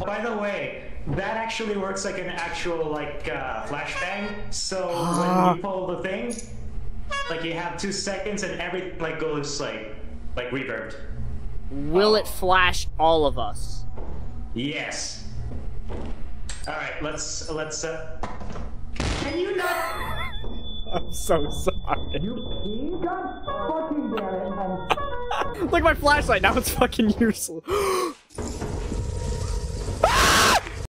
by the way, that actually works like an actual like flashbang. So when you pull the thing, like you have 2 seconds and everything like goes like reverbed. Will it flash all of us? Yes. All right, let's. Can you not? I'm so sorry. You got fucking damn it. Look at my flashlight. Now it's fucking useless.